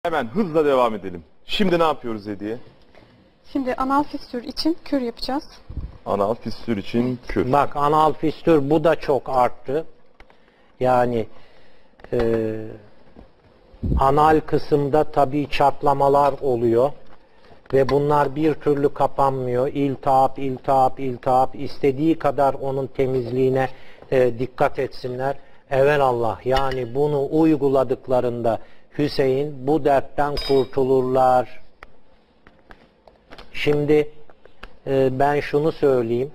Hemen hızla devam edelim. Şimdi ne yapıyoruz Hediye? Şimdi anal fistül için kür yapacağız. Anal fistül için kür. Bak anal fistül bu da çok arttı. Yani anal kısımda tabii çatlamalar oluyor. Ve bunlar bir türlü kapanmıyor. İltihap, iltihap, iltihap. İstediği kadar onun temizliğine dikkat etsinler. Evelallah yani bunu uyguladıklarında Hüseyin bu dertten kurtulurlar. Şimdi ben şunu söyleyeyim.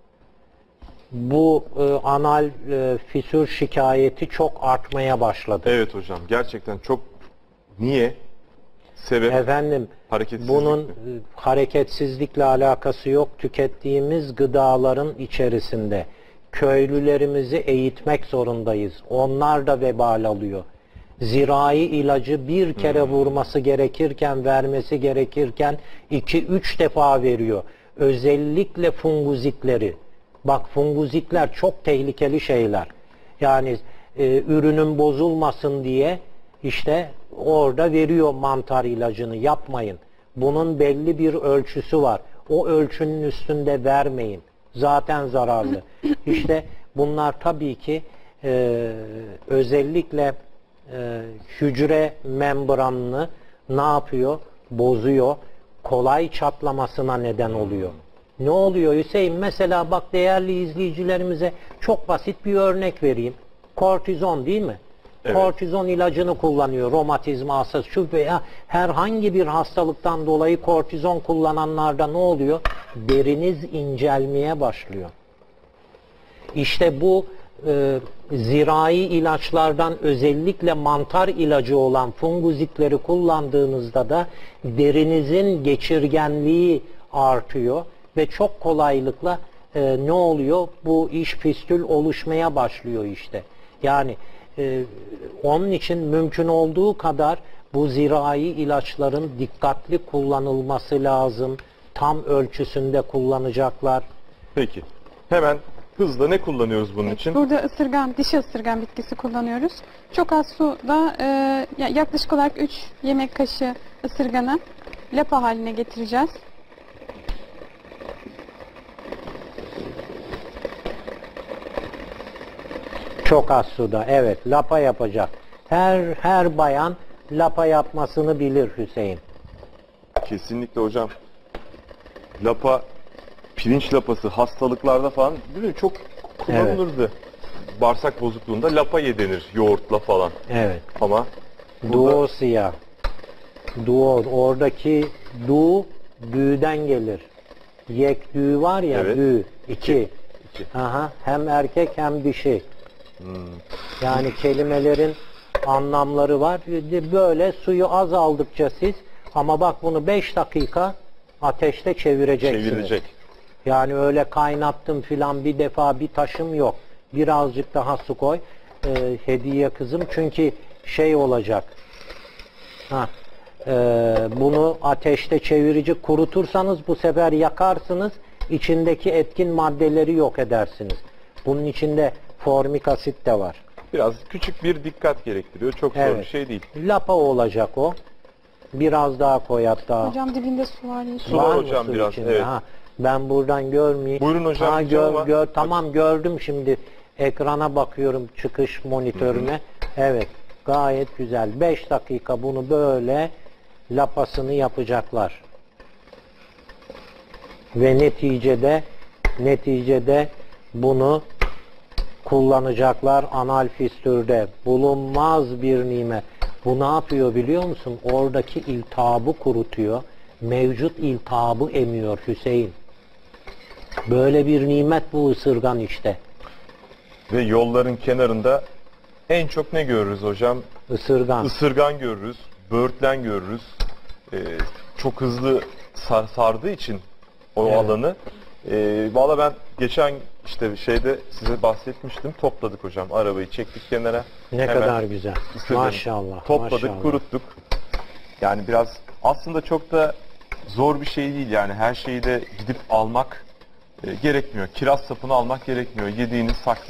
Bu anal fisür şikayeti çok artmaya başladı. Evet hocam, gerçekten çok. Niye? Sebep? Efendim, Hareketsizlik bunun mi? hareketsizlikle alakası yok. Tükettiğimiz gıdaların içerisinde köylülerimizi eğitmek zorundayız. Onlar da vebal alıyor. Zirai ilacı bir kere vurması gerekirken, vermesi gerekirken 2-3 defa veriyor. Özellikle funguzitleri. Bak funguzitler çok tehlikeli şeyler. Yani ürünün bozulmasın diye işte orada veriyor mantar ilacını. Yapmayın. Bunun belli bir ölçüsü var. O ölçünün üstünde vermeyin. Zaten zararlı. İşte bunlar tabii ki özellikle hücre membranını ne yapıyor? Bozuyor. Kolay çatlamasına neden oluyor. Ne oluyor Hüseyin? Mesela bak değerli izleyicilerimize çok basit bir örnek vereyim. Kortizon değil mi? Evet. Kortizon ilacını kullanıyor. Romatizma hastası şu veya herhangi bir hastalıktan dolayı kortizon kullananlarda ne oluyor? Deriniz incelmeye başlıyor. İşte bu zirai ilaçlardan özellikle mantar ilacı olan funguzitleri kullandığınızda da derinizin geçirgenliği artıyor ve çok kolaylıkla ne oluyor? Bu iş fistül oluşmaya başlıyor işte. Yani onun için mümkün olduğu kadar bu zirai ilaçların dikkatli kullanılması lazım. Tam ölçüsünde kullanacaklar. Peki. Hemen hızla ne kullanıyoruz bunun için? Burada ısırgan, dişi ısırgan bitkisi kullanıyoruz. Çok az suda yaklaşık olarak 3 yemek kaşığı ısırganı lapa haline getireceğiz. Çok az suda. Evet. Lapa yapacak. Her bayan lapa yapmasını bilir Hüseyin. Kesinlikle hocam. Lapa, pirinç lapası hastalıklarda falan değil mi? Çok kullanılırdı. Bağırsak bozukluğunda lapa ye denir yoğurtla falan. Evet. Ama Duo siyah. Duo. Oradaki du düğden gelir. Yek düğü var ya, Evet. düğü. İki. İki. Aha, hem erkek hem dişi. Yani kelimelerin anlamları var. Böyle suyu az aldıkça siz ama bak bunu 5 dakika ateşte çevireceksiniz. çevirecek. Yani öyle kaynattım filan bir defa bir taşım yok. Birazcık daha su koy. Hediye kızım çünkü şey olacak. Bunu ateşte çevirici kurutursanız bu sefer yakarsınız. İçindeki etkin maddeleri yok edersiniz. Bunun içinde formik asit de var. Biraz küçük bir dikkat gerektiriyor. Çok zor bir şey değil. Lapa olacak o. Biraz daha koy hatta. Hocam dibinde su var. Su var mı hocam su biraz, içinde? evet. Ha, ben buradan görmeyeyim. Buyurun hocam, Ha, diyeceğim ama- tamam gördüm şimdi. Ekrana bakıyorum çıkış monitörüne. Evet gayet güzel. 5 dakika bunu böyle lapasını yapacaklar. Ve neticede bunu kullanacaklar anal fistürde. Bulunmaz bir nimet. Bu ne yapıyor biliyor musun? Oradaki iltihabı kurutuyor. Mevcut iltihabı emiyor Hüseyin. Böyle bir nimet bu ısırgan işte. Ve yolların kenarında en çok ne görürüz hocam? Isırgan. Isırgan görürüz, böğürtlen görürüz. Çok hızlı sardığı için o Evet. alanı. Valla ben geçen işte şeyde size bahsetmiştim. Topladık hocam. Arabayı çektik kenara. Ne Hemen kadar güzel. ısırganı Maşallah. topladık, maşallah. kuruttuk. Yani biraz aslında çok da zor bir şey değil. Yani her şeyi de gidip almak gerekmiyor. Kiraz sapını almak gerekmiyor. Yediğini sakla.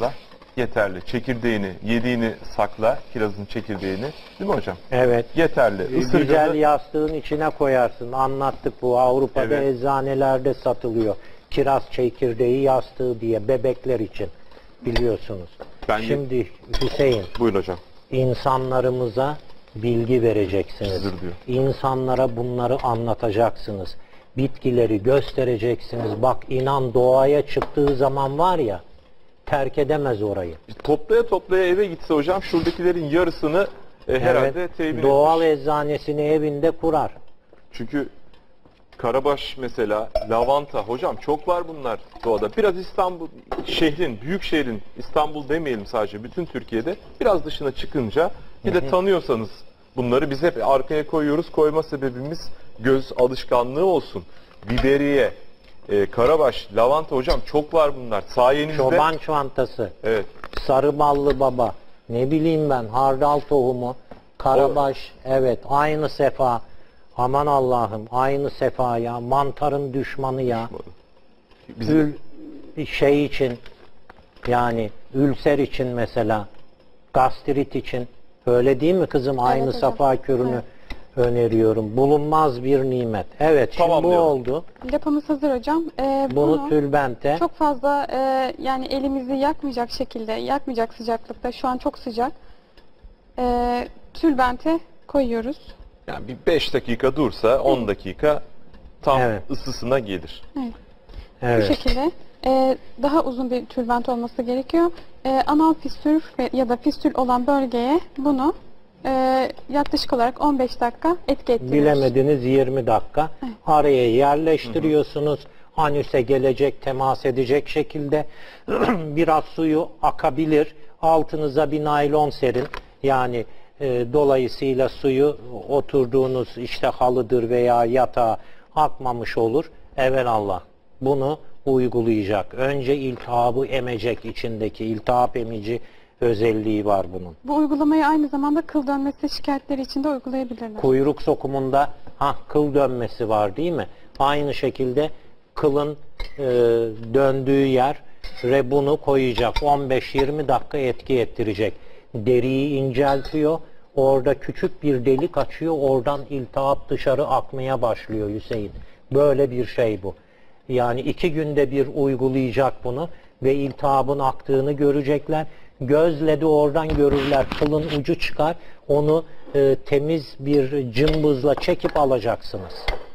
yeterli. Çekirdeğini, yediğini sakla, kirazın çekirdeğini. Değil mi hocam? Evet. Yeterli. Güzel Isırganı yastığın içine koyarsın. Anlattık, bu Avrupa'da Evet. eczanelerde satılıyor. Kiraz çekirdeği yastığı diye, bebekler için, biliyorsunuz. Ben- Şimdi Hüseyin, buyurun hocam. insanlarımıza bilgi vereceksiniz. Hazır diyor. İnsanlara bunları anlatacaksınız. Bitkileri göstereceksiniz. Bak, inan, doğaya çıktığı zaman var ya, terk edemez orayı. Toplaya toplaya eve gitse hocam şuradakilerin yarısını herhalde temin Doğal etmiş. eczanesini evinde kurar. Çünkü karabaş mesela, lavanta hocam çok var bunlar doğada. Biraz İstanbul şehrin, büyük şehrin, İstanbul demeyelim sadece, bütün Türkiye'de biraz dışına çıkınca bir de tanıyorsanız bunları biz hep arkaya koyuyoruz. Koyma sebebimiz göz alışkanlığı olsun. Biberiye, karabaş, lavanta hocam çok var bunlar. Sayenizde. Çoban çantası, Evet. sarı ballı baba, ne bileyim ben, hardal tohumu, karabaş, evet, aynı sefa. Aman Allah'ım, aynı sefa ya, mantarın düşmanı ya. Bizim, Şey için, yani ülser için mesela, gastrit için, öyle değil mi kızım? Aynı hocam. safa kürünü öneriyorum. Bulunmaz bir nimet. Evet, şimdi bu Tamamlayalım. oldu. Lapamız hazır hocam. Bunu tülbente. çok fazla yani elimizi yakmayacak şekilde, yakmayacak sıcaklıkta, şu an çok sıcak. Tülbente koyuyoruz. yani bir 5 dakika dursa 10 dakika tam Evet. ısısına gelir. Bu Evet. şekilde daha uzun bir tülbent olması gerekiyor. Anal fistül ya da fistül olan bölgeye bunu yaklaşık olarak 15 dakika etki ettiriyoruz. Bilemediniz 20 dakika. Araya yerleştiriyorsunuz. Anüse gelecek, temas edecek şekilde. Biraz suyu akabilir. Altınıza bir naylon serin. Yani dolayısıyla suyu oturduğunuz işte halıdır veya yatağa akmamış olur. Evelallah bunu uygulayacak. Önce iltihabı emecek, içindeki iltihap emici özelliği var bunun. Bu uygulamayı aynı zamanda kıl dönmesi şikayetleri için de uygulayabilirler. Kuyruk sokumunda kıl dönmesi var değil mi? Aynı şekilde kılın döndüğü yer ve bunu koyacak. 15-20 dakika etki ettirecek. Deriyi inceltiyor. Orada küçük bir delik açıyor. Oradan iltihap dışarı akmaya başlıyor Hüseyin. Böyle bir şey bu. Yani 2 günde bir uygulayacak bunu ve iltihabın aktığını görecekler. Gözle de oradan görürler. Kılın ucu çıkar. Onu temiz bir cımbızla çekip alacaksınız.